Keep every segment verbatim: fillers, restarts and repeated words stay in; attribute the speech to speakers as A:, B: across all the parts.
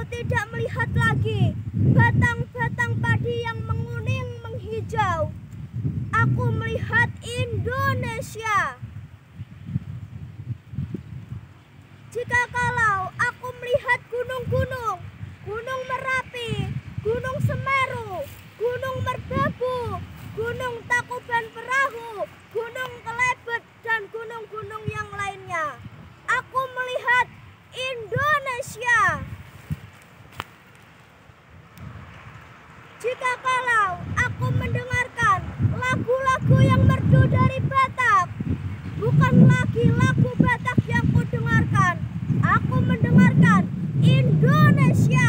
A: tidak melihat lagi batang-batang padi yang menguning menghijau. Aku melihat Indonesia. Jika kalau aku melihat gunung-gunung, Gunung Merapi, Gunung Semeru, Gunung Merbabu, Gunung Tangkuban Perahu, Gunung Kelebet, dan gunung-gunung yang lainnya, aku melihat Indonesia. Jika kalau aku mendengarkan lagu-lagu yang merdu dari Batak, bukan lagi lagu Batak yang ku dengarkan, aku mendengarkan Indonesia.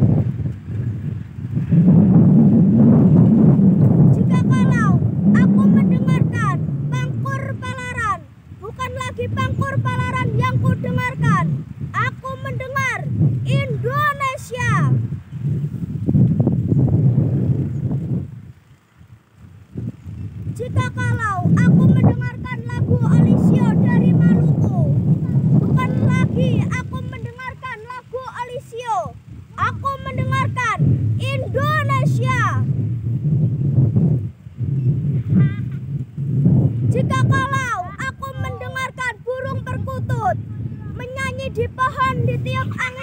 A: Jika kalau aku mendengarkan Pangkur Palaran, bukan lagi Pangkur Palaran yang ku dengarkan, aku mendengar Indonesia. Jika kalau aku mendengarkan lagu Alisio dari Maluku, bukan lagi aku mendengarkan lagu Alisio, aku mendengarkan Indonesia. Jika kalau aku mendengarkan burung perkutut menyanyi di pohon di tiup angin,